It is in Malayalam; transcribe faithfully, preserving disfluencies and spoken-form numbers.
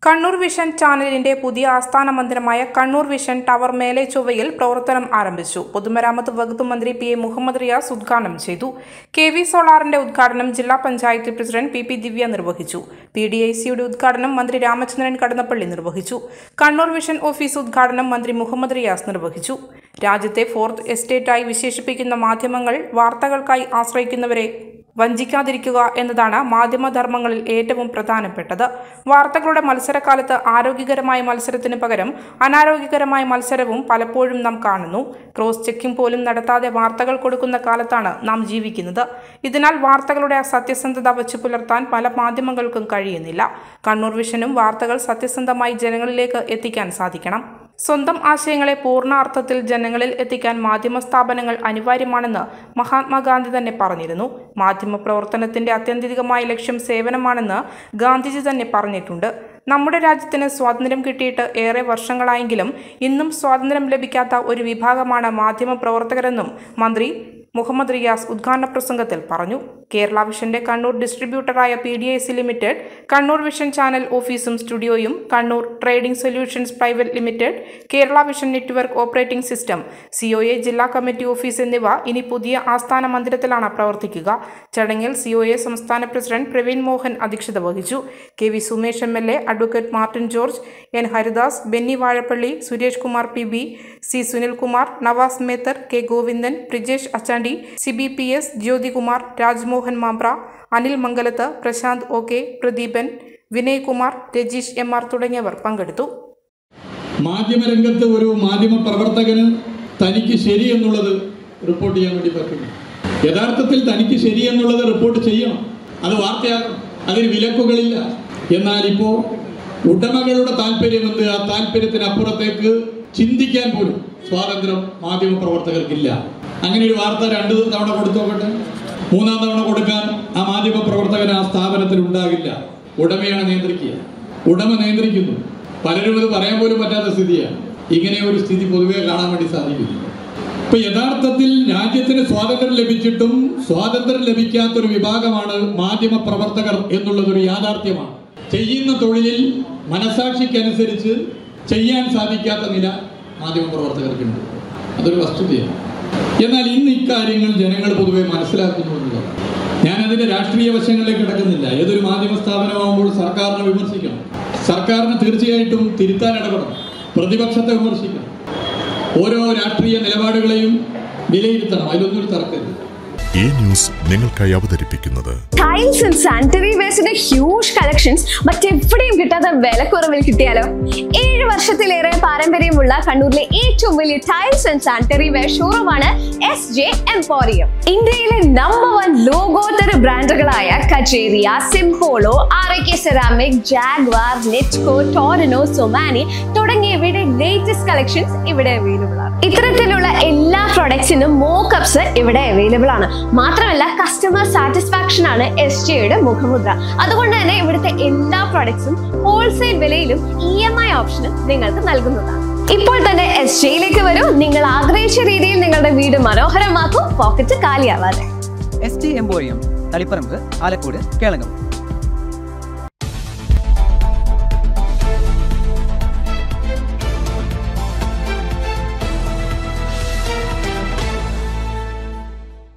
കണ്ണൂർ വിഷൻ ചാനലിന്റെ പുതിയ ആസ്ഥാന മന്ദിരമായ കണ്ണൂർ വിഷൻ ടവർ മേലെ ചൊവ്വയിൽ പ്രവർത്തനം ആരംഭിച്ചു. പൊതുമരാമത്ത് വകുപ്പ് മന്ത്രി പി എ മുഹമ്മദ് റിയാസ് ഉദ്ഘാടനം ചെയ്തു. കെ വി സോളാറിന്റെ ഉദ്ഘാടനം ജില്ലാ panchayat president P P Divya നിർവഹിച്ചു. പി ഡി ഐ സിയുടെ ഉദ്ഘാടനം മന്ത്രി രാമചന്ദ്രൻ കടന്നപ്പള്ളി നിർവഹിച്ചു. കണ്ണൂർ വിഷൻ ഓഫീസ് ഉദ്ഘാടനം മന്ത്രി മുഹമ്മദ് റിയാസ് നിർവഹിച്ചു. രാജ്യത്തെ ഫോർത്ത് എസ്റ്റേറ്റായി വിശേഷിപ്പിക്കുന്ന മാധ്യമങ്ങൾ വാർത്തകൾക്കായി ആശ്രയിക്കുന്നവരെ വഞ്ചിക്കാതിരിക്കുക എന്നതാണ് മാധ്യമധർമ്മങ്ങളിൽ ഏറ്റവും പ്രധാനപ്പെട്ടത്. വാർത്തകളുടെ മത്സരകാലത്ത് ആരോഗ്യകരമായ മത്സരത്തിന് പകരം അനാരോഗ്യകരമായ മത്സരവും പലപ്പോഴും നാം കാണുന്നു. ക്രോസ് ചെക്കിംഗ് പോലും നടത്താതെ വാർത്തകൾ കൊടുക്കുന്ന കാലത്താണ് നാം ജീവിക്കുന്നത്. ഇതിനാൽ വാർത്തകളുടെ സത്യസന്ധത വച്ചു പുലർത്താൻ പല മാധ്യമങ്ങൾക്കും കഴിയുന്നില്ല. കണ്ണൂർ വിഷനും വാർത്തകൾ സത്യസന്ധമായി ജനങ്ങളിലേക്ക് എത്തിക്കാൻ സാധിക്കണം. സ്വന്തം ആശയങ്ങളെ പൂർണ്ണാർത്ഥത്തിൽ ജനങ്ങളിൽ എത്തിക്കാൻ മാധ്യമ സ്ഥാപനങ്ങൾ അനിവാര്യമാണെന്ന് മഹാത്മാഗാന്ധി തന്നെ പറഞ്ഞിരുന്നു. മാധ്യമ പ്രവർത്തനത്തിന്റെ ആത്യന്തികമായ ലക്ഷ്യം സേവനമാണെന്ന് ഗാന്ധിജി തന്നെ പറഞ്ഞിട്ടുണ്ട്. നമ്മുടെ രാജ്യത്തിന് സ്വാതന്ത്ര്യം കിട്ടിയിട്ട് ഏറെ വർഷങ്ങളായെങ്കിലും ഇന്നും സ്വാതന്ത്ര്യം ലഭിക്കാത്ത ഒരു വിഭാഗമാണ് മാധ്യമ പ്രവർത്തകരെന്നും മന്ത്രി മുഹമ്മദ് റിയാസ് ഉദ്ഘാടന പ്രസംഗത്തിൽ പറഞ്ഞു. കേരള വിഷന്റെ കണ്ണൂർ ഡിസ്ട്രിബ്യൂട്ടറായ P D I C limited, Kannur vision channel ഓഫീസും സ്റ്റുഡിയോയും, Kannur trading solutions private limited, Kerala vision network operating system, C O A ജില്ലാ കമ്മിറ്റി ഓഫീസ് എന്നിവ ഇനി പുതിയ ആസ്ഥാന മന്ദിരത്തിലാണ് പ്രവർത്തിക്കുക. ചടങ്ങിൽ സി ഒ എ സംസ്ഥാന പ്രസിഡന്റ് പ്രവീൺ മോഹൻ അധ്യക്ഷത വഹിച്ചു. K V Sumesh M L A, advocate Martin George, N Haridas, Benny Vazhappally, Suresh Kumar P B, C Sunilkumar, Nawaz Mather, K Govindan, Prijesh Achandi, C B P S, Jyothikumar, Rajmohan Mambra, Anil Mangalath, Prashanth O K, Pradeepan, Vinay Kumar, Rajeesh M R തുടങ്ങിയവർ പങ്കെടുത്തു. മാധ്യമരംഗത്ത് ഒരു മാധ്യമ പ്രവർത്തകന് തനിക്ക് ശരിയെന്നുള്ളത് റിപ്പോർട്ട് ചെയ്യാൻ വേണ്ടി പറ്റുന്നു. യഥാർത്ഥത്തിൽ തനിക്ക് ശരിയെന്നുള്ളത് റിപ്പോർട്ട് ചെയ്യണം, അത് വാർത്തയാകണം, അതിന് വിലക്കുകളില്ല. എന്നാൽ ഇപ്പോൾ ഉടമകളുടെ താല്പര്യമെന്ത്, ആ താല്പര്യത്തിനപ്പുറത്തേക്ക് ചിന്തിക്കാൻ പോലും സ്വാതന്ത്ര്യം മാധ്യമ പ്രവർത്തകർക്കില്ല. അങ്ങനെ ഒരു വാർത്ത രണ്ടു തവണ കൊടുത്തു നോക്കട്ടെ, മൂന്നാം തവണ കൊടുക്കാൻ ആ മാധ്യമ പ്രവർത്തകൻ ആ സ്ഥാപനത്തിൽ ഉണ്ടാകില്ല. ഉടമയാണ് നിയന്ത്രിക്കുക, ഉടമ നിയന്ത്രിക്കുന്നു. പലരും അത് പറയാൻ പോലും പറ്റാത്ത സ്ഥിതിയാണ്. ഇങ്ങനെ ഒരു സ്ഥിതി പൊതുവെ കാണാൻ വേണ്ടി സാധിക്കുന്നു. ഇപ്പൊ യഥാർത്ഥത്തിൽ രാജ്യത്തിന് സ്വാതന്ത്ര്യം ലഭിച്ചിട്ടും സ്വാതന്ത്ര്യം ലഭിക്കാത്തൊരു വിഭാഗമാണ് മാധ്യമ പ്രവർത്തകർ എന്നുള്ളതൊരു യാഥാർത്ഥ്യമാണ്. ചെയ്യുന്ന തൊഴിലിൽ മനസാക്ഷിക്കനുസരിച്ച് ചെയ്യാൻ സാധിക്കാത്ത നില മാധ്യമ പ്രവർത്തകർക്കുണ്ട്. അതൊരു വസ്തുതയാണ്. എന്നാൽ ഇന്ന് ഇക്കാര്യങ്ങൾ ജനങ്ങൾ പൊതുവെ മനസ്സിലാക്കുന്നു എന്നുള്ളതാണ്. ഞാനതിന്റെ രാഷ്ട്രീയ വശങ്ങളിലേക്ക് കിടക്കുന്നില്ല. ഏതൊരു മാധ്യമ സ്ഥാപനമാകുമ്പോൾ സർക്കാരിനെ വിമർശിക്കണം, സർക്കാരിന് തീർച്ചയായിട്ടും തിരുത്താൻ ഇടപെടണം, പ്രതിപക്ഷത്തെ വിമർശിക്കണം, ഓരോ രാഷ്ട്രീയ നിലപാടുകളെയും വിലയിരുത്തണം. അതിലൊന്നും തർക്കമില്ല. ഈ ന്യൂസ് നിങ്ങൾക്കായി അവതരിപ്പിക്കുന്നത് ടൈൽസ് ആൻഡ് സാനിറ്ററി വെയർസിന്റെ ഹ്യൂജ് കളക്ഷൻസ് മറ്റെവിടെയും കിട്ടാത്ത വിലക്കുറവിൽ കിട്ടിയാലോ? ഏഴ് വർഷത്തിലേറെ പാരമ്പര്യമുള്ള കണ്ണൂരിലെ ഏറ്റവും വലിയ ടൈൽസ് ആൻഡ് സാനിറ്ററി വെയർ ഷോറൂമാണ് എസ് ജെ എംപോറിയം. ഇന്ത്യയിലെ നമ്പർ വൺ ലോകോത്തര ബ്രാൻഡുകളായ Kajaria, Simpolo, R A K ceramic, Jaguar, Netco, Torino, Somany തുടങ്ങിയവയുടെ ലേറ്റസ്റ്റ് കളക്ഷൻസ് ഇവിടെ അവൈലബിൾ ആണ്. ഇത്തരത്തിലുള്ള എല്ലാ പ്രൊഡക്ട്സിനും മോക്കപ്സ് ഇവിടെ അവൈലബിൾ ആണ്. മാത്രമല്ല കസ്റ്റമർ സാറ്റിസ്ഫാക്ഷൻ ആണ് എസ് ജെയുടെ മുഖമുദ്ര. അതുകൊണ്ട് തന്നെ ഇവിടുത്തെ എല്ലാ പ്രൊഡക്ട്സും ഹോൾസെയിൽ വിലയിലും ഇ എം ഐ ഓപ്ഷനും നിങ്ങൾക്ക് നൽകുന്നതാണ്. ഇപ്പോൾ തന്നെ എസ് ജെയിലേക്ക് വരൂ. നിങ്ങൾ ആഗ്രഹിച്ച രീതിയിൽ നിങ്ങളുടെ വീട് മനോഹരമാക്കൂ, പോക്കറ്റ് കാലിയാവാതെ. S J emporium, Taliparamba, Alakode, Kelakam.